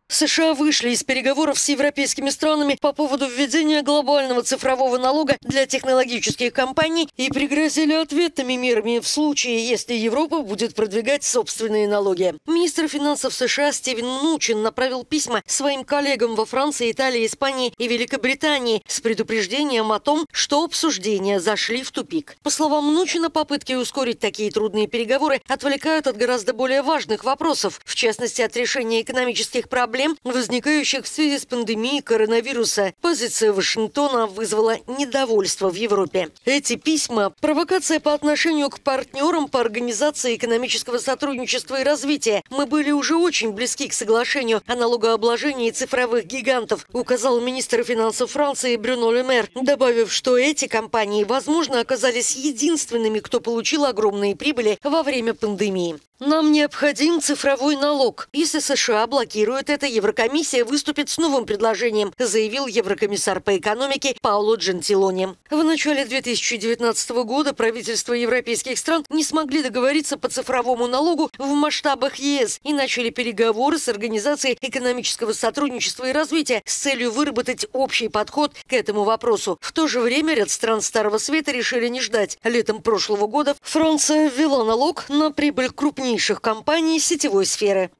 США вышли из переговоров с европейскими странами по поводу введения глобального цифрового налога для технологических компаний и пригрозили ответными мерами в случае, если Европа будет продвигать собственные налоги. Министр финансов США Стивен Мнучин направил письма своим коллегам во Франции, Италии, Испании и Великобритании с предупреждением о том, что обсуждения зашли в тупик. По словам Мнучина, попытки ускорить такие трудные переговоры отвлекают от гораздо более важных вопросов, в частности от решения экономических проблем, возникающих в связи с пандемией коронавируса. Позиция Вашингтона вызвала недовольство в Европе. Эти письма – провокация по отношению к партнерам по Организации экономического сотрудничества и развития. Мы были уже очень близки к соглашению о налогообложении цифровых гигантов, указал министр финансов Франции Брюно Ле Мер, добавив, что эти компании, возможно, оказались единственными, кто получил огромные прибыли во время пандемии. Нам необходим цифровой налог. Если США блокируют это, Еврокомиссия выступит с новым предложением, заявил еврокомиссар по экономике Паоло Джентилони. В начале 2019 года правительства европейских стран не смогли договориться по цифровому налогу в масштабах ЕС и начали переговоры с Организацией экономического сотрудничества и развития с целью выработать общий подход к этому вопросу. В то же время ряд стран Старого Света решили не ждать. Летом прошлого года Франция ввела налог на прибыль крупнейших компаний сетевой сферы.